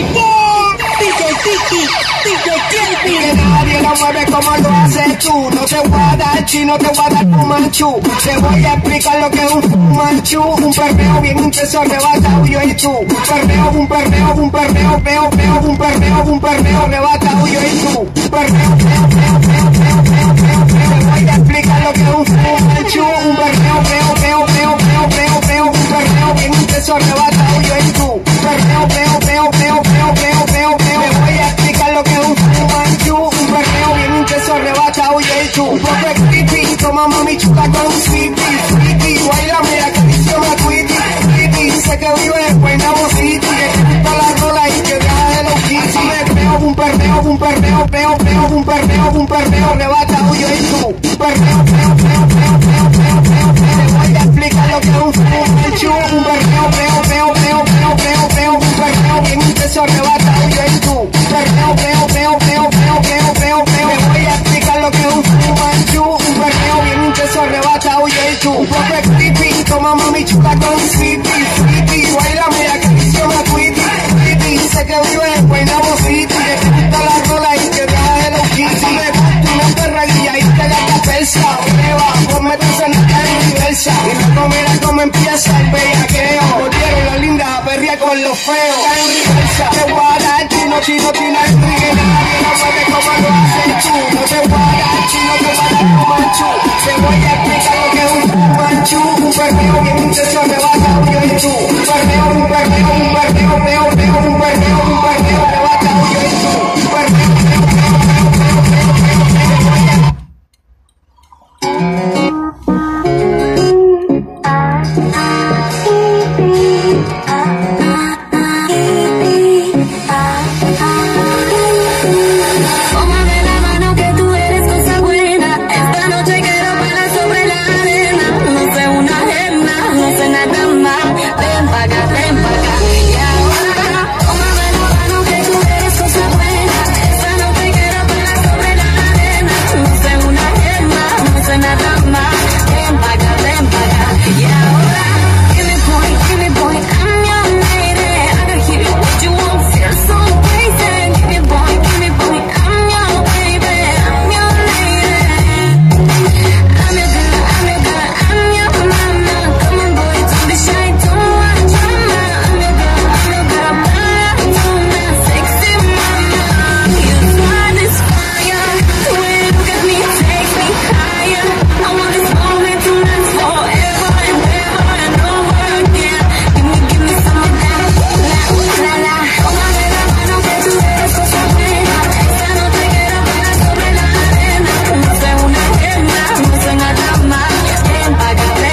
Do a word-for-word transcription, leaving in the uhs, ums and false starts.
D J Tiki, D J Kelvin. Que nadie lo mueve como lo haces tú. No te voy a dar chino, te voy a dar fumanchu. Te voy a explicar lo que es un fumanchu. Un perreo bien intenso, arrebatado yo y tú. Un perreo, un perreo, un perreo, peo, peo, un perreo, un perreo, arrebatado yo y tú. Un perreo, peo, peo, peo, peo, peo, peo, peo. Te voy a explicar lo que es un fumanchu. Un perreo, peo, peo, peo, peo, peo, peo, un perreo bien intenso, arrebatado yo y tú. Un perreo, peo, peo, peo, peo, peo, peo, peo. Te voy a explicar lo que es un fumanchu. Un perreo bien intenso, arrebatado yo y tú. Un poco de creepy, toma mami chuta con creepy, creepy. Bailame, acaricia una tweety, creepy. Sé que vive en Guaynabo City, que te gusta la rola y que deja de los kits. Me peo, un perreo, un perreo, peo, peo, un perreo, un perreo, arrebatado yo y tú. Un perreo, peo, peo, peo, peo, peo, peo, peo. Te voy a explicar lo que es un fumanchu. Un perreo, peo, peo, peo, peo, peo, peo, un perreo bien intenso, arrebatado yo y tú. Un perreo, peo, peo, peo, peo, peo, peo, peo. Te voy a explicar lo que es un fumanchu. Un perreo bien intenso, arrebatado yo y tú. Un poco de creepy, toma mami chuta con creepy, creepy. Bailame, acaricia una tweety, creepy. Sé que vive en Guaynabo City, que te gusta la rola y que deja de los kits. Me gusta una perra guía y te gasta persa. Prueba, ponme tu cenita en reversa. Y luego mira cómo empieza el bellaqueo. Volvieron la linda a perrear con los feos. En reversa, te voy a dar chino, chino, chino, Enrique. Nadie no mueve como lo haces tú. No te voy a dar chino, te voy a dar fumanchu. Te voy a explicar lo que es un fumanchu. Un perreo bien intenso, arrebatado yo y tú. Un perreo, un perreo, un